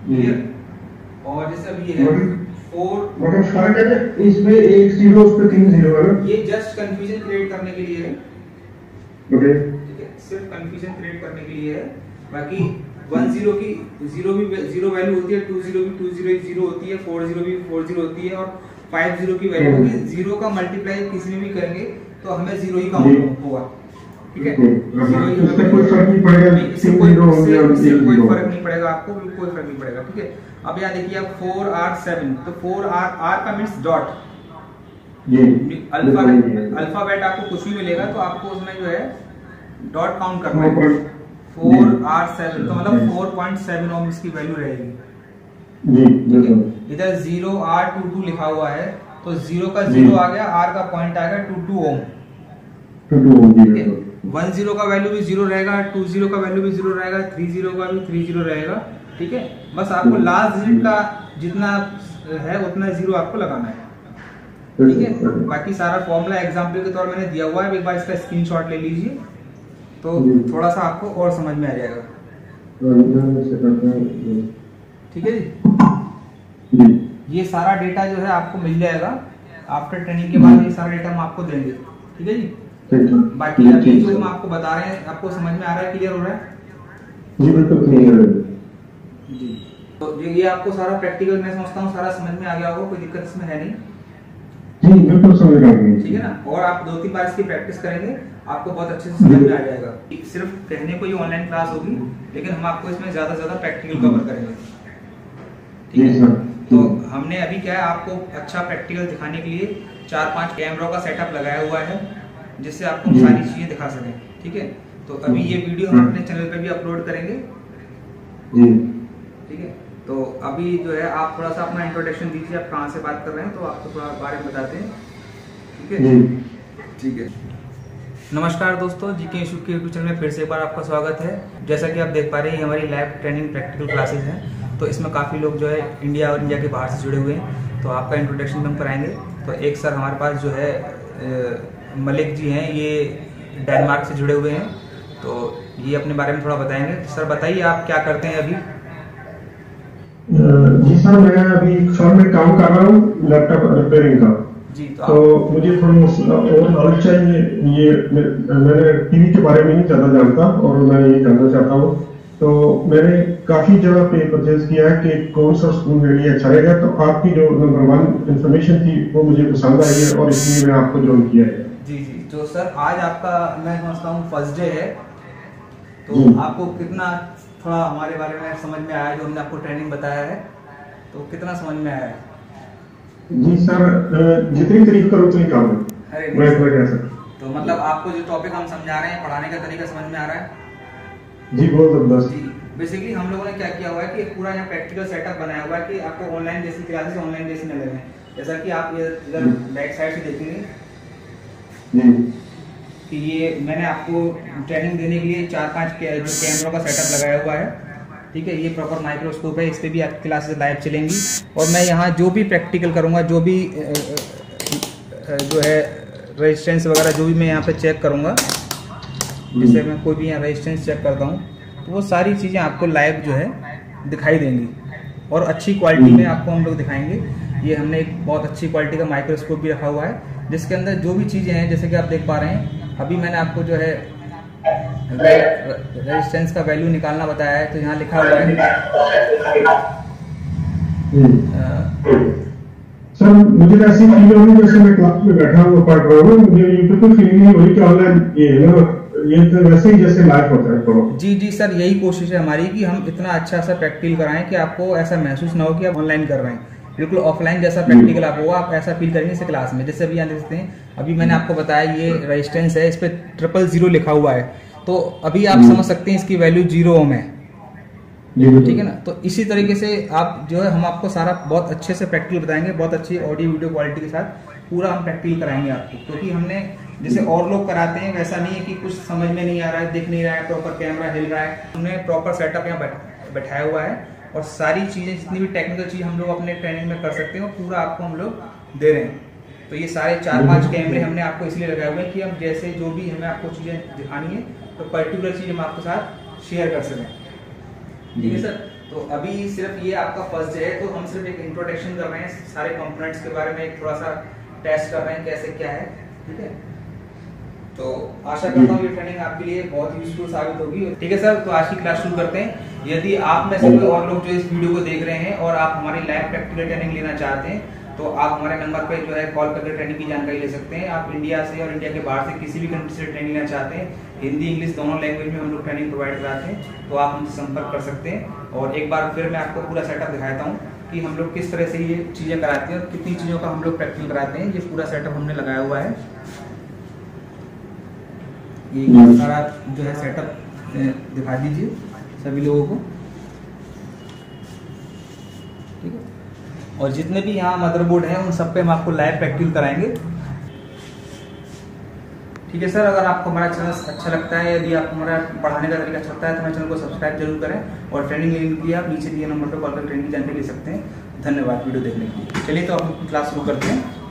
Clear. और जैसे अब ये है 4, मतलब फर्क है इसमें एक जीरो उस पे 3 जीरो है। ये जस्ट कंफ्यूजन क्रिएट करने के लिए है। ओके, ठीक है, सिर्फ कंफ्यूजन क्रिएट करने के लिए है। बाकी 10 की 0 भी 0 वैल्यू होती है, 20 भी 20 होती है, 40 भी 40 होती है, और 50 की वैल्यू होगी। 0 का मल्टीप्लाई किसी में भी करेंगे तो हमें 0 ही काउंट होगा। ठीक है, 0 ही हमें कोई फर्क नहीं पड़ेगा, इससे कोई फर्क नहीं पड़ेगा आपको, कोई फर्क नहीं पड़ेगा। ठीक है, अब यहाँ देखिए आप 4 R 7, तो 4 R का मीन्स डॉट। अल्फाबेट आपको कुछ भी मिलेगा तो आपको उसमें जो है डॉट काउंट करना है। 4 R 7 तो मतलब 4.7 ओम इसकी वैल्यू रहेगी। इधर 0 R 22 लिखा हुआ है, तो 0 का 0 आ गया, R का पॉइंट आ गया 22 ओम। 10 का वैल्यू भी 0 रहेगा, 20 का वैल्यू भी 0 रहेगा, 30 का भी 30 रहेगा। ठीक है, बस आपको लास्ट डिजिट का जितना है उतना 0 आपको लगाना है। ठीक है, बाकी सारा फॉर्मूला एग्जांपल के तौर मैंने दिया हुआ है, एक बार इसका स्क्रीनशॉट ले लीजिए तो थोड़ा सा आपको और समझ में आ जाएगा। ठीक है जी, ये सारा डेटा जो है आपको मिल जाएगा आफ्टर ट्रेनिंग के बाद। ये सारा डेटा हम आपको देंगे। ठीक है जी, बाकी अभी जो हम आपको बता रहे हैं आपको समझ में आ रहा है, क्लियर हो रहा है? जी बिल्कुल क्लियर है जी। तो ये आपको सारा प्रैक्टिकल मैं समझता हूँ सारा समझ में आ गया होगा, कोई दिक्कत इसमें है नहीं। जी बिल्कुल समझ रहा हूँ। ठीक है ना, और आप 2-3 बार इसकी प्रैक्टिस करेंगे आपको बहुत अच्छे से समझ में आ जाएगा। सिर्फ कहने को ही ऑनलाइन क्लास होगी, लेकिन हम आपको इसमें ज्यादा से ज्यादा प्रैक्टिकल कवर करेंगे। ठीक है, तो हमने अभी क्या है आपको अच्छा प्रैक्टिकल दिखाने के लिए 4-5 कैमरों का सेटअप लगाया हुआ है, जिससे आपको हम सारी चीजें दिखा सकें। ठीक है, तो अभी ये वीडियो हम अपने चैनल पे भी अपलोड करेंगे। ठीक है, तो अभी जो है आप थोड़ा सा अपना इंट्रोडक्शन दीजिए, आप कहाँ से बात कर रहे हैं तो आपको थोड़ा बारे में बताते हैं। ठीक है, ठीक है। नमस्कार दोस्तों, जीके इंस्टीट्यूट के यूट्यूब चैनल में फिर से एक बार आपका स्वागत है। जैसा कि आप देख पा रहे हैं हमारी लाइव ट्रेनिंग प्रैक्टिकल क्लासेस हैं, तो इसमें काफ़ी लोग जो है इंडिया और इंडिया के बाहर से जुड़े हुए हैं। तो आपका इंट्रोडक्शन भी हम कराएंगे। तो एक सर हमारे पास जो है मलिक जी हैं, ये डेनमार्क से जुड़े हुए हैं, तो ये अपने बारे में थोड़ा बताएंगे। सर बताइए आप क्या करते हैं अभी? जी सर, मैं अभी फर्म में काम कर रहा हूँ लैपटॉप रिपेयरिंग का जी। तो मुझे थोड़ा और नॉलेज चाहिए। ये मैंने टीवी के बारे में नहीं ज़्यादा जानता और मैं ये जानना चाहता हूँ। तो मैंने काफ़ी जगह पे परचेज किया है कि कौन सा स्कूल मेरे लिए अच्छा रहेगा। तो आपकी जो नंबर 1 इंफॉर्मेशन थी वो मुझे पसंद आई है और इसलिए मैं आपको ज्वाइन किया है। जी जी, तो सर आज आपका मैं समझता हूँ फर्स्ट डे है, तो आपको कितना थोड़ा हमारे बारे में समझ में आया, जो हमने आपको ट्रेनिंग बताया है तो कितना समझ में आया है? जी सर, जितनी तारीफ करो उतनी कम है। मैं कह सकता। तो मतलब आपको जो टॉपिक हम समझा रहे हैं, पढ़ाने का तरीका समझ में आ रहा है? जी बहुत जबरदस्त। जी, बेसिकली हम लोगों ने क्या किया हुआ है कि पूरा यहाँ प्रैक्टिकल सेटअप बनाया हुआ है कि आपको ऑनलाइन जैसी क्लासेस ऑनलाइन जैसी न लगे। जैसा कि आप इधर बैक साइड से देखेंगे कि ये मैंने आपको ट्रेनिंग देने के लिए 4-5 कैमरों का सेटअप लगाया हुआ है। ठीक है, ये प्रॉपर माइक्रोस्कोप है, इस पर भी आपकी क्लासेस लाइव चलेंगी। और मैं यहाँ जो भी प्रैक्टिकल करूँगा, जो भी जो है रेजिस्टेंस वगैरह जो भी मैं यहाँ पे चेक करूँगा, जैसे मैं कोई भी यहाँ रेजिस्टेंस चेक करता हूँ तो वो सारी चीज़ें आपको लाइव जो है दिखाई देंगी और अच्छी क्वालिटी में आपको हम लोग दिखाएंगे। ये हमने एक बहुत अच्छी क्वालिटी का माइक्रोस्कोप भी रखा हुआ है, जिसके अंदर जो भी चीज़ें हैं जैसे कि आप देख पा रहे हैं। अभी मैंने आपको जो है रेजिस्टेंस का वैल्यू निकालना बताया है, तो यहाँ लिखा हुआ है सर मुझे ऐसी फील हो रही जैसे मैं क्लास में बैठा हूँ पढ़ रहा हूँ। मुझे बिल्कुल फीलिंग नहीं हो रही कि ऑनलाइन ये है ना, ये तो वैसे ही जैसे लाइव होता है। तो जी जी सर, यही कोशिश है हमारी कि हम इतना अच्छा सा प्रैक्टिकल कराएं कि आपको ऐसा महसूस ना हो कि आप ऑनलाइन कर रहे हैं। बिल्कुल ऑफलाइन जैसा प्रैक्टिकल आप होगा, आप ऐसा फील करेंगे इस क्लास में। जैसे अभी यहाँ देख सकते हैं, अभी मैंने आपको बताया ये रेजिस्टेंस है, इस पे 000 लिखा हुआ है, तो अभी आप समझ सकते हैं इसकी वैल्यू 0 ओम है। ठीक है ना, तो इसी तरीके से आप जो है हम आपको सारा बहुत अच्छे से प्रैक्टिकल बताएंगे, बहुत अच्छी ऑडियो वीडियो क्वालिटी के साथ पूरा हम प्रैक्टिकल कराएंगे आपको। क्योंकि हमने जैसे और लोग कराते हैं वैसा नहीं है कि कुछ समझ में नहीं आ रहा है, दिख नहीं रहा है, प्रॉपर कैमरा हिल रहा है। हमने प्रॉपर सेटअप यहाँ बैठाया हुआ है और सारी चीज़ें जितनी भी टेक्निकल चीज़ हम लोग अपने ट्रेनिंग में कर सकते हैं पूरा आपको हम लोग दे रहे हैं। तो ये सारे 4-5 कैमरे हमने आपको इसलिए लगाए हुए हैं कि हम जैसे जो भी हमें आपको चीज़ें दिखानी है तो पर्टिकुलर चीज़ हम आपके साथ शेयर कर सकें। ठीक है सर, तो तो अभी सिर्फ ये आपका फर्स्ट डे है, तो हम सिर्फ एक इंट्रोडक्शन कर रहे हैं, सारे कंपोनेंट्स के बारे में एक थोड़ा सा टेस्ट कर रहे हैं कैसे क्या है, ठीक है। तो आशा करता हूँ ये ट्रेनिंग आपके लिए बहुत यूजफुल साबित होगी। ठीक है सर, तो आज की क्लास शुरू करते हैं। यदि आप में से कोई और लोग जो इस वीडियो को देख रहे हैं और आप हमारी लाइव प्रैक्टिकल ट्रेनिंग लेना चाहते हैं, तो आप हमारे नंबर पे जो है कॉल करके ट्रेनिंग की जानकारी ले सकते हैं। आप इंडिया से और इंडिया के बाहर से किसी भी कंट्री से ट्रेनिंग लेना चाहते हैं, हिंदी इंग्लिश दोनों लैंग्वेज में हम लोग ट्रेनिंग प्रोवाइड कराते हैं, तो आप हमसे संपर्क कर सकते हैं। और एक बार फिर मैं आपको पूरा सेटअप दिखाता हूँ कि हम लोग किस तरह से ये चीज़ें कराते हैं और कितनी चीज़ों का हम लोग प्रैक्टिकल कराते हैं। ये पूरा सेटअप हमने लगाया हुआ है, ये सारा जो है सेटअप दिखा दीजिए सभी लोगों को, ठीक है। और जितने भी यहाँ मदरबोर्ड हैं उन सब पे हम आपको लाइव प्रैक्टिकल कराएंगे, ठीक है सर। अगर आपको हमारा चैनल अच्छा लगता है, यदि आपको हमारा पढ़ाने का तरीका अच्छा लगता है, तो हमारे चैनल को सब्सक्राइब जरूर करें और ट्रेनिंग लेने के लिए आप नीचे दिए नंबर पर कॉल कर ट्रेनिंग की जानकारी ले सकते हैं। धन्यवाद वीडियो देखने के लिए। चलिए तो आप क्लास शुरू करते हैं।